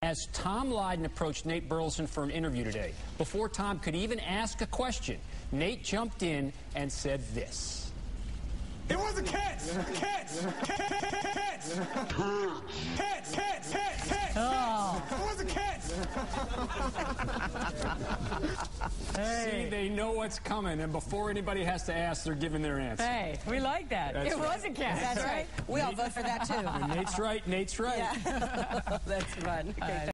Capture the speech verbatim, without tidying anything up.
as Tom Lydon approached Nate Burleson for an interview today. Before Tom could even ask a question, Nate jumped in and said this. It was a catch! Catch! Catch! Catch! Catch! Catch! Catch! Oh. It was a catch! Hey. See, they know what's coming, and before anybody has to ask, they're giving their answer. Hey, we like that. That's it right. was a catch. That's right. We all vote for that, too. When Nate's right, Nate's right. Yeah. That's fun. Okay.